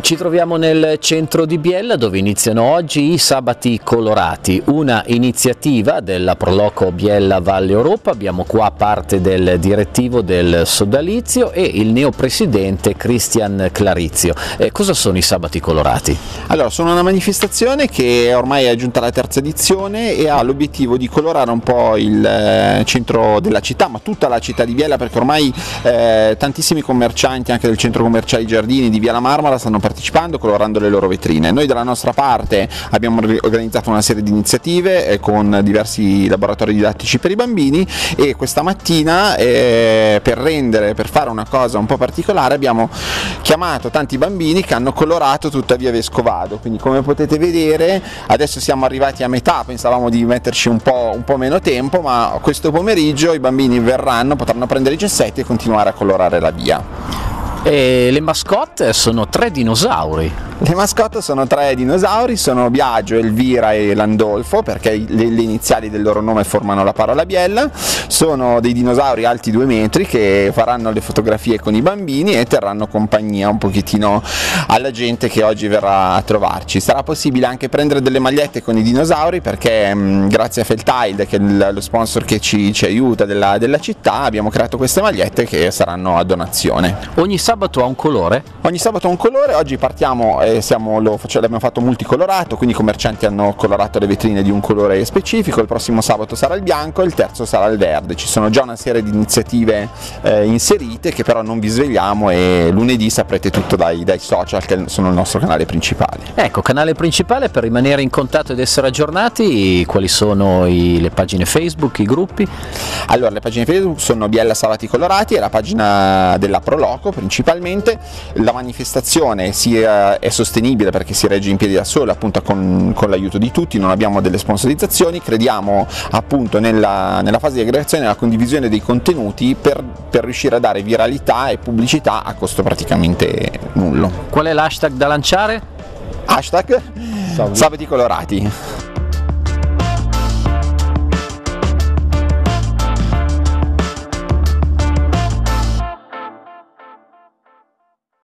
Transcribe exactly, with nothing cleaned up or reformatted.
Ci troviamo nel centro di Biella dove iniziano oggi i Sabati Colorati, una iniziativa della Proloco Biella Valle Europa. Abbiamo qua parte del direttivo del sodalizio e il neopresidente Cristian Clarizio. Eh, cosa sono i Sabati Colorati? Allora, sono una manifestazione che ormai è giunta alla terza edizione e ha l'obiettivo di colorare un po' il eh, centro della città, ma tutta la città di Biella, perché ormai eh, tantissimi commercianti anche del centro commerciale Giardini di Via La Marmora stanno partecipando colorando le loro vetrine. Noi dalla nostra parte abbiamo organizzato una serie di iniziative eh, con diversi laboratori didattici per i bambini, e questa mattina eh, per rendere, per fare una cosa un po' particolare, abbiamo chiamato tanti bambini che hanno colorato tutta via Vescovado. Quindi, come potete vedere, adesso siamo arrivati a metà, pensavamo di metterci un po', un po' meno tempo, ma questo pomeriggio i bambini verranno, potranno prendere i gessetti e continuare a colorare la via. E le mascotte sono tre dinosauri. Le mascotte sono tre dinosauri, sono Biagio, Elvira e Landolfo, perché le, le iniziali del loro nome formano la parola Biella. Sono dei dinosauri alti due metri che faranno le fotografie con i bambini e terranno compagnia un pochettino alla gente che oggi verrà a trovarci. Sarà possibile anche prendere delle magliette con i dinosauri, perché mh, grazie a Feltide, che è il, lo sponsor che ci, ci aiuta della, della città, abbiamo creato queste magliette che saranno a donazione. Ogni sabato ha un colore? Ogni sabato ha un colore. Oggi partiamo e siamo, lo facciamo, l'abbiamo fatto multicolorato, quindi i commercianti hanno colorato le vetrine di un colore specifico. Il prossimo sabato sarà il bianco e il terzo sarà il verde. Ci sono già una serie di iniziative eh, inserite che però non vi svegliamo, e lunedì saprete tutto dai, dai social, che sono il nostro canale principale. Ecco, canale principale per rimanere in contatto ed essere aggiornati. Quali sono i, le pagine Facebook, i gruppi? Allora, le pagine Facebook sono Biella Sabati Colorati e la pagina della Proloco principalmente. La manifestazione si, eh, è sostenibile perché si regge in piedi da sola, appunto con, con l'aiuto di tutti, non abbiamo delle sponsorizzazioni. Crediamo appunto nella, nella fase di aggregazione e nella condivisione dei contenuti per, per riuscire a dare viralità e pubblicità a costo praticamente nullo. Qual è l'hashtag da lanciare? Hashtag Sabati Colorati.